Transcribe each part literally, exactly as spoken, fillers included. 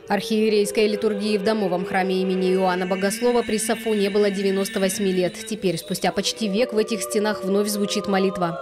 Архиерейской литургии в домовом храме имени Иоанна Богослова при Сафу не было девяноста восьми лет. Теперь, спустя почти век, в этих стенах вновь звучит молитва.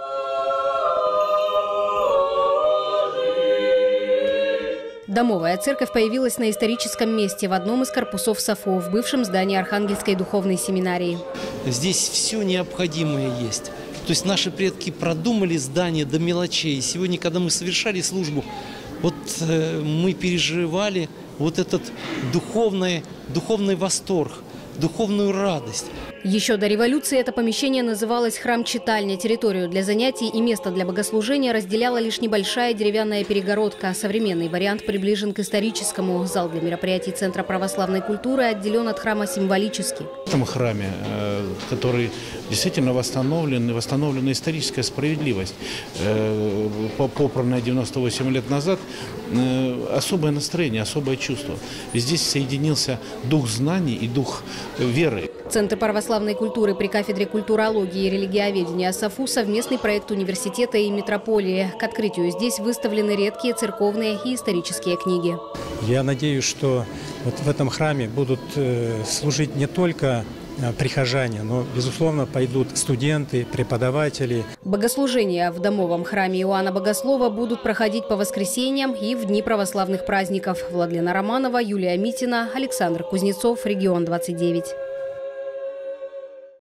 Домовая церковь появилась на историческом месте в одном из корпусов Сафу, в бывшем здании Архангельской духовной семинарии. Здесь все необходимое есть. То есть наши предки продумали здание до мелочей. Сегодня, когда мы совершали службу, вот э, мы переживали вот этот духовный, духовный восторг, духовную радость. Еще до революции это помещение называлось храм-читальня. Территорию для занятий и место для богослужения разделяла лишь небольшая деревянная перегородка. Современный вариант приближен к историческому. Зал для мероприятий Центра православной культуры отделен от храма символически. В этом храме, который действительно восстановлен, восстановлена историческая справедливость, попранная девяносто восемь лет назад, особое настроение, особое чувство. И здесь соединился дух знаний и дух веры. Центр православной культуры при кафедре культурологии и религиоведения Сафу – совместный проект университета и метрополии. К открытию здесь выставлены редкие церковные и исторические книги. Я надеюсь, что вот в этом храме будут служить не только прихожане, но, безусловно, пойдут студенты, преподаватели. Богослужения в домовом храме Иоанна Богослова будут проходить по воскресеньям и в дни православных праздников. Владлена Романова, Юлия Митина, Александр Кузнецов, Регион двадцать девять.